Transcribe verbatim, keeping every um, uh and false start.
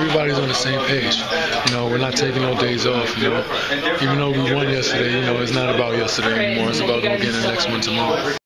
everybody's on the same page. You know, we're not taking no days off. You know, even though we won yesterday, you know, it's not about yesterday anymore. It's about going to get the next one tomorrow.